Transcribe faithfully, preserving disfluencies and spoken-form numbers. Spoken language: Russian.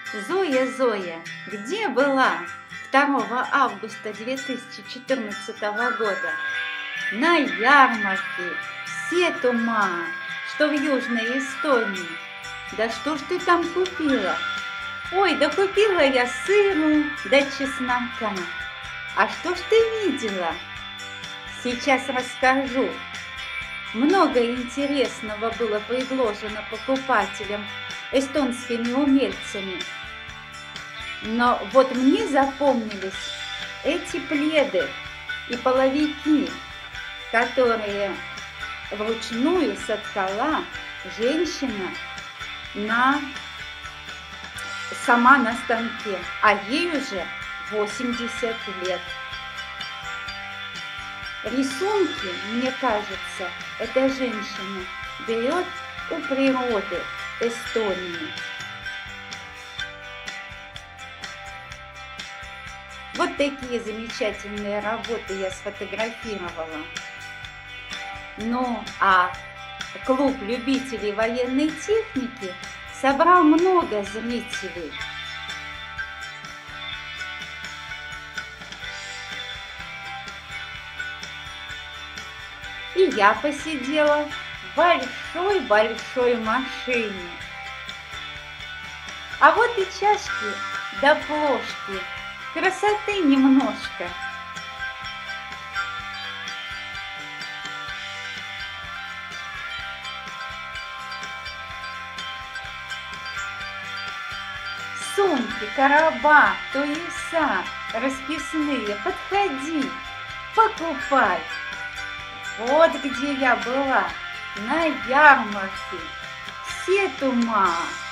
Зоя, Зоя, где была второго августа две тысячи четырнадцатого года? На ярмарке Сетума, что в Южной Эстонии. Да что ж ты там купила? Ой, да купила я сыру, да чеснока. А что ж ты видела? Сейчас расскажу. Много интересного было предложено покупателям эстонскими умельцами. Но вот мне запомнились эти пледы и половики, которые вручную соткала женщина на, сама на станке, а ей уже восемьдесят лет. Рисунки, мне кажется, эта женщина берет у природы Эстонии. Вот такие замечательные работы я сфотографировала. Ну, а клуб любителей военной техники собрал много зрителей. И я посидела в большой-большой машине. А вот и чашки да плошки. Красоты немножко. Сумки, короба, туеса расписные. Подходи, покупай. Вот где я была, на ярмарке Сетума.